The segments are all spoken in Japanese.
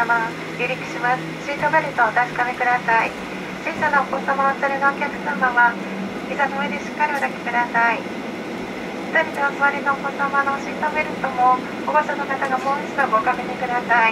様、離陸します。シートベルトをお確かめください。小さなお子様お連れのお客様は膝の上でしっかりお抱きください。2人でお座りのお子様のシートベルトも保護者の方がもう一度ご確認ください。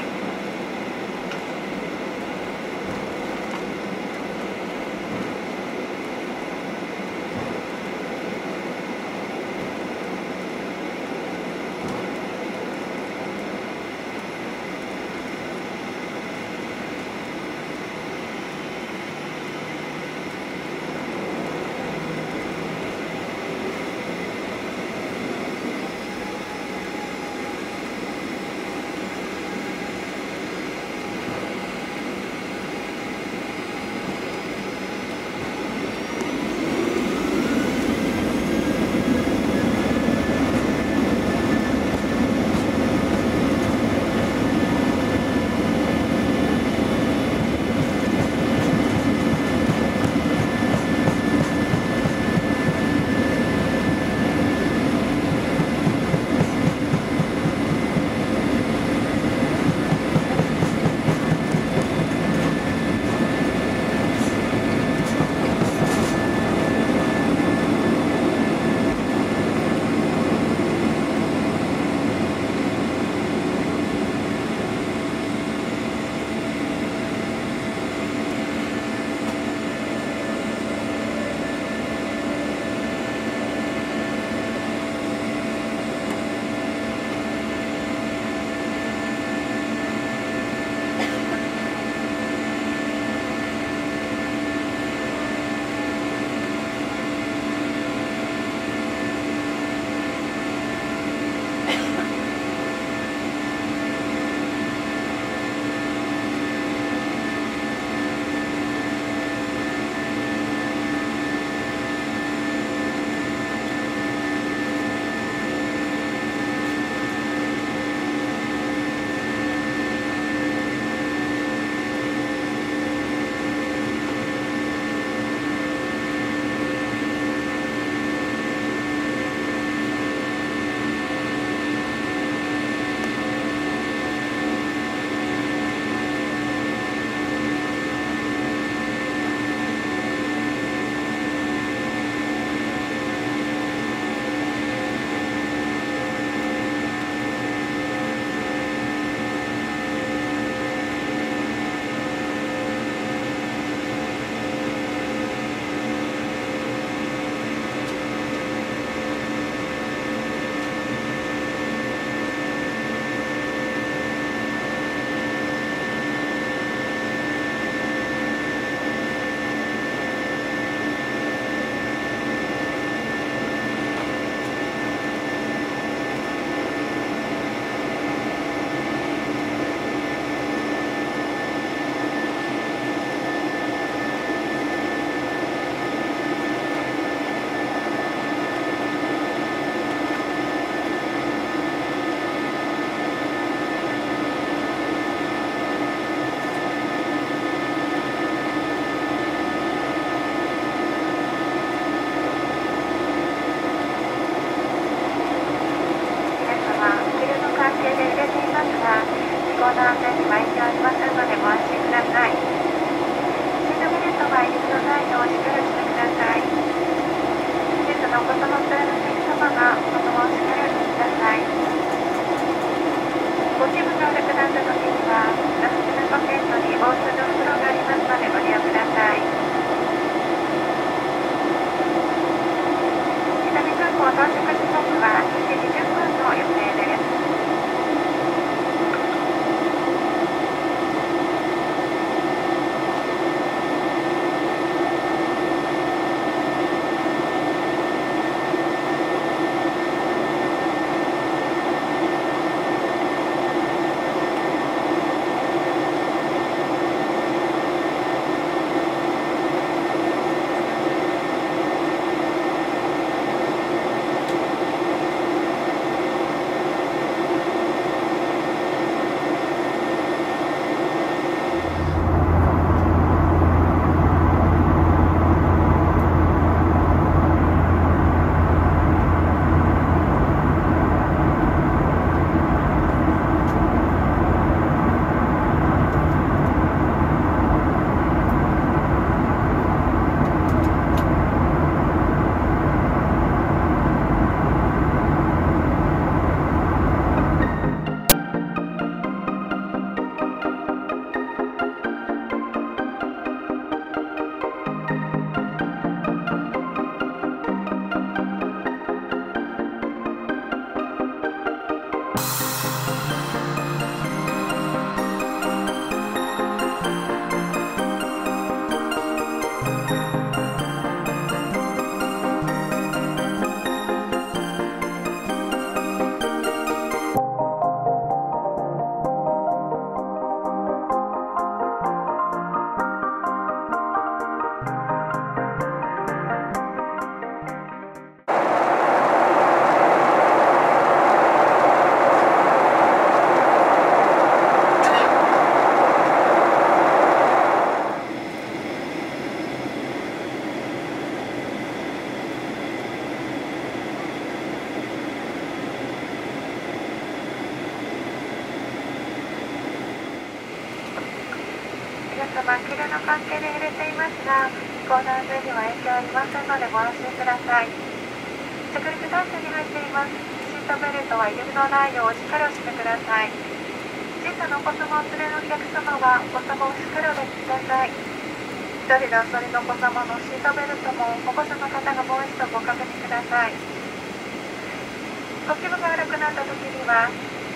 様、気流の関係で揺れていますが、飛行の安全には影響ありませんのでご安心ください。着陸態勢に入っています。シートベルトは揺れのないようしっかりお締めください。小さなお子様をお連れのお客様はお子様をしっかりお抱きください。一人でお座りのお子様のシートベルトも保護者の方がもう一度ご確認ください。呼吸が悪くなった時には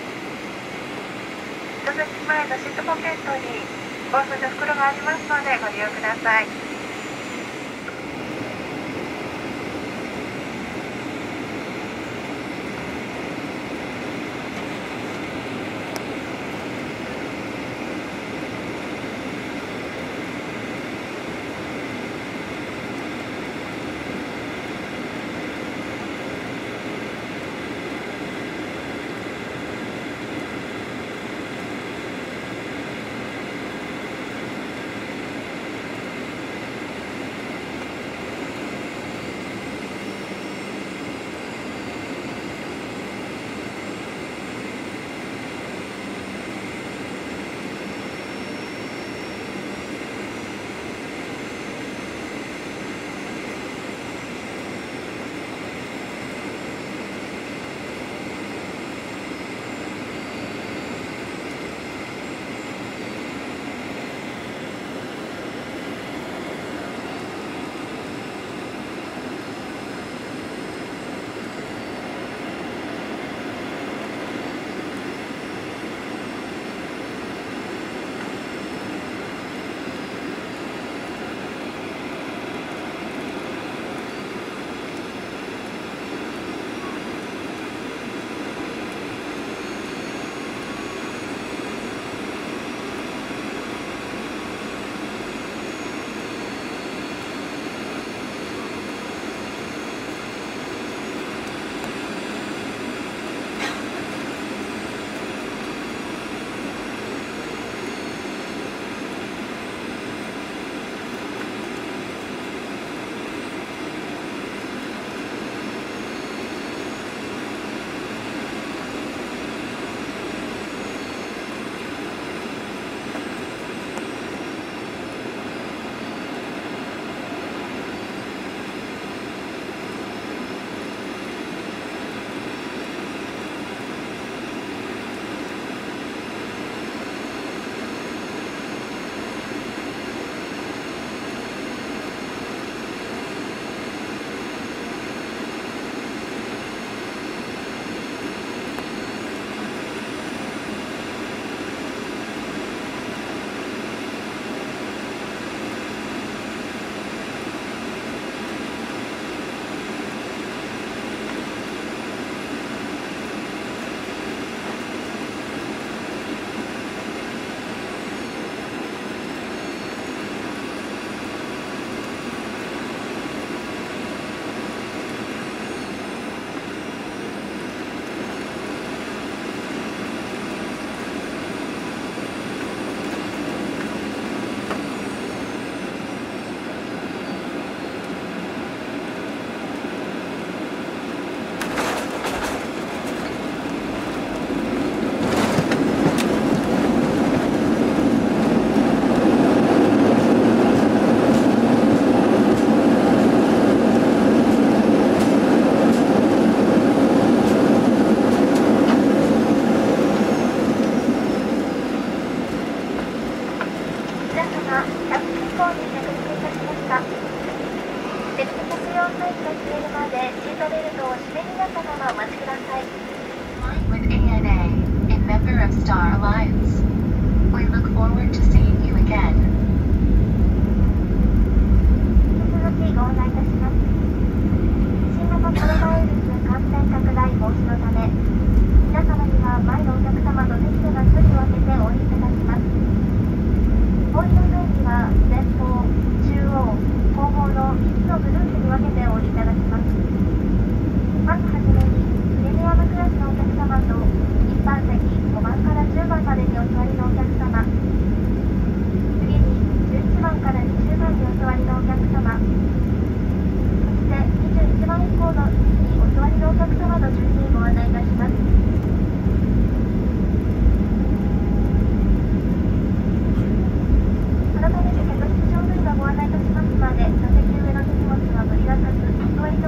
座席前のシートポケットに防水の袋がありますのでご利用ください。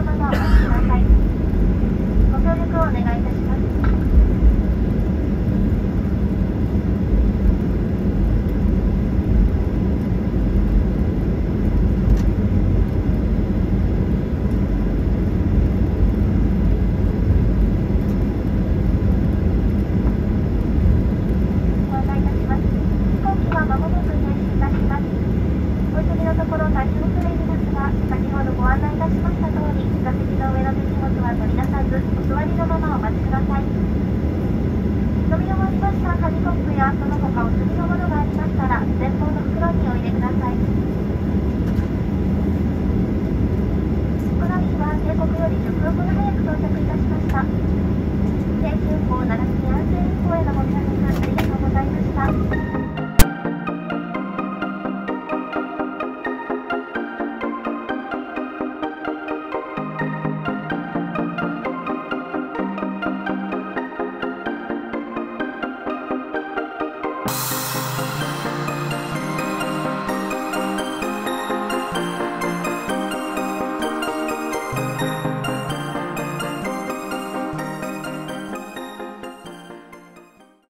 のままお待ちください。ご協力をお願いいたします。ご案内いたします。飛行機は間もなく停止いたします。お急ぎのところ大変恐れ入りますが、先ほどご案内いたしました通り、座席の上の手荷物は取り出さず、お座りのままお待ちください。飲み終わりました紙コップやその他お済みのものがありましたら、前方の袋にお入れください。この日は定刻より10分ほど早く到着いたしました。京急行奈良市安全運行へのご協力ありがとうございました。